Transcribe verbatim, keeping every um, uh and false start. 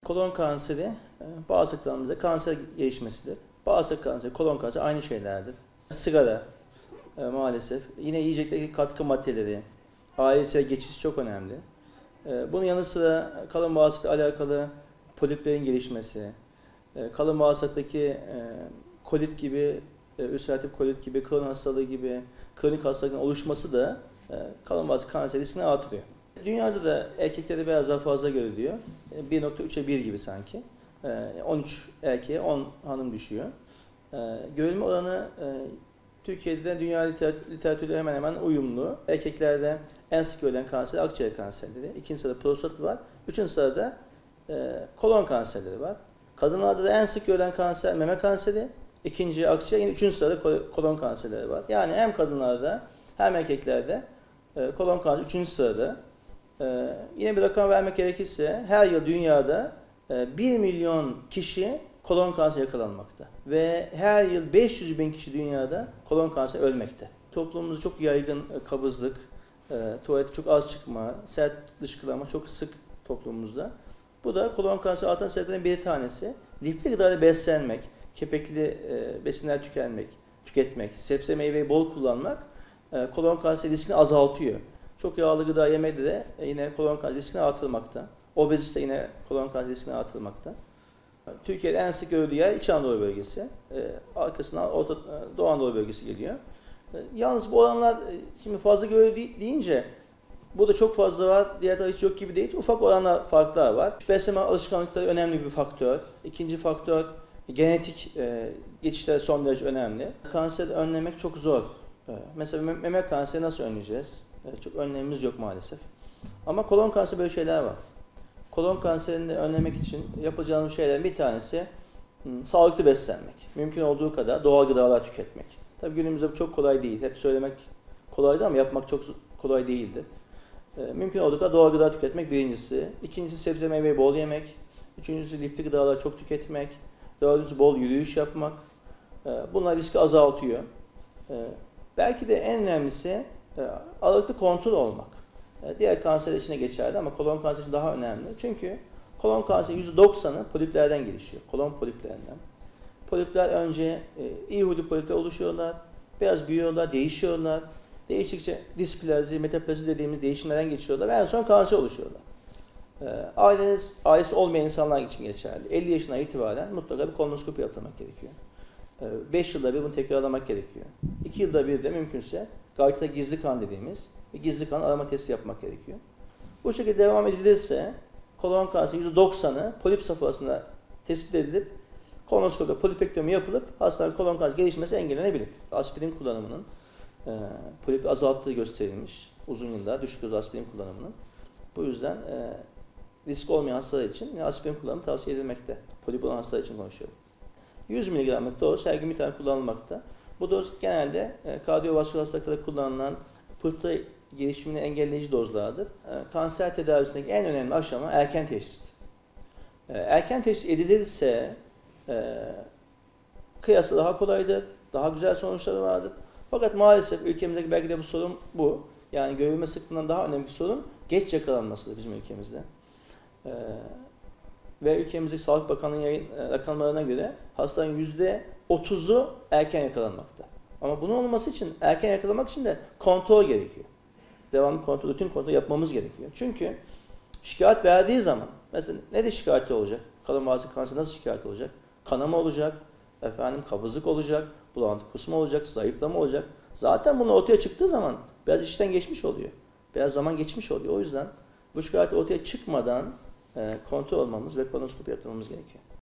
Kolon kanseri bağırsaklarımızda kanser gelişmesidir. Bağırsak kanseri, kolon kanseri aynı şeylerdir. Sigara e, maalesef, yine yiyecekteki katkı maddeleri, ailesel geçiş çok önemli. E, bunun yanı sıra kalın bağırsakla alakalı poliplerin gelişmesi, e, kalın bağırsaktaki e, kolit gibi, e, ülseratif kolit gibi, Crohn hastalığı gibi kronik hastalıkların oluşması da e, kalın bağırsak kanseri riskini artırıyor. Dünyada da erkeklerde biraz daha fazla görülüyor. bir nokta üçe bir gibi sanki. on üç erkeğe on hanım düşüyor. Görülme oranı Türkiye'de dünya literatürüyle hemen hemen uyumlu. Erkeklerde en sık görülen kanser akciğer kanserleri. İkinci sırada prostat var. Üçüncü sırada kolon kanserleri var. Kadınlarda da en sık görülen kanser meme kanseri. İkinci akciğer, yine üçüncü sırada kolon kanserleri var. Yani hem kadınlarda hem erkeklerde kolon kanseri üçüncü sırada. Ee, yine bir rakam vermek gerekirse her yıl dünyada e, bir milyon kişi kolon kanseri yakalanmakta. Ve her yıl beş yüz bin kişi dünyada kolon kanseri ölmekte. Toplumumuzda çok yaygın e, kabızlık, e, tuvalete çok az çıkma, sert dışkılama çok sık toplumumuzda. Bu da kolon kanseri artan sebeplerinden bir tanesi. Lifli gıdayla beslenmek, kepekli e, besinler tükenmek, tüketmek, sebze meyveyi bol kullanmak e, kolon kanseri riskini azaltıyor. Çok yağlı gıda yemede de yine kolon kanseri riskini artırmakta. Obezite yine kolon kanseri riskini artırmakta. Türkiye'de en sık görüldüğü yer İç Anadolu bölgesi. Ee, arkasından Orta, Doğu Anadolu bölgesi geliyor. Ee, yalnız bu oranlar şimdi fazla görüldüğü deyince burada çok fazla var, diğer tarafta hiç yok gibi değil. Ufak oranlar, farklar var. Beslenme alışkanlıkları önemli bir faktör. İkinci faktör genetik e, geçişler son derece önemli. Kanseri önlemek çok zor. Ee, mesela meme kanseri nasıl önleyeceğiz? Çok önlemimiz yok maalesef. Ama kolon kanseri böyle şeyler var. Kolon kanserini önlemek için yapacağımız şeylerden bir tanesi hmm, sağlıklı beslenmek. Mümkün olduğu kadar doğal gıdalar tüketmek. Tabii günümüzde bu çok kolay değil. Hep söylemek kolaydı ama yapmak çok kolay değildir. E, mümkün olduğu kadar doğal gıda tüketmek birincisi. İkincisi sebze meyveyi bol yemek. Üçüncüsü lifli gıdaları çok tüketmek. Dördüncüsü bol yürüyüş yapmak. E, bunlar riski azaltıyor. E, belki de en önemlisi aralıklı kontrol olmak. Diğer kanserler için de geçerli ama kolon kanseri için daha önemli. Çünkü kolon kanseri yüzde doksanı poliplerden gelişiyor. Kolon poliplerinden. Polipler önce iyi huylu polipler oluşuyorlar. Biraz büyüyorlar, değişiyorlar. Değiştikçe displazi, metaplazi dediğimiz değişimlerden geçiyorlar ve en son kanser oluşuyorlar. Ailesi, ailesi olmayan insanlar için geçerli. elli yaşına itibaren mutlaka bir kolonoskopi yaptırmak gerekiyor. beş yılda bir bunu tekrarlamak gerekiyor. iki yılda bir de mümkünse gayta gizli kan dediğimiz bir gizli kan arama testi yapmak gerekiyor. Bu şekilde devam edilirse kolon kanseri yüzde doksanı polip safhasında tespit edilip kolonoskopide polipektomi yapılıp hastanın kolon kanseri gelişmesi engellenebilir. Aspirin kullanımının e, polipi azalttığı gösterilmiş uzun yıllar düşük doz aspirin kullanımının. Bu yüzden e, risk olmayan hastalar için aspirin kullanımı tavsiye edilmekte. Polip olan hastalar için konuşuyorum. yüz miligramlık doz her gün bir tane kullanılmakta. Bu doz genelde e, kardiyovasküler hastalıklarda kullanılan pıhtı gelişimini engelleyici dozlardır. E, kanser tedavisindeki en önemli aşama erken teşhistir. E, erken teşhis edilirse e, kıyasla daha kolaydır, daha güzel sonuçları vardır. Fakat maalesef ülkemizdeki belki de bu sorun bu. Yani görülme sıklığından daha önemli bir sorun geç yakalanmasıdır bizim ülkemizde. E, Ve ülkemizdeki Sağlık Bakanlığı'nın yayın rakamlarına göre hastaların yüzde otuzu erken yakalanmakta. Ama bunun olması için, erken yakalamak için de kontrol gerekiyor. Devamlı kontrol, rutin kontrol yapmamız gerekiyor. Çünkü şikayet verdiği zaman, mesela ne de şikayeti olacak? Kalın bağırsak kanseri nasıl şikayet olacak? Kanama olacak, efendim kabızlık olacak, bulantı kusma olacak, zayıflama olacak. Zaten bunu ortaya çıktığı zaman biraz işten geçmiş oluyor. Biraz zaman geçmiş oluyor. O yüzden bu şikayet ortaya çıkmadan kontrol olmamız ve kolonoskopi yaptırmamız gerekiyor.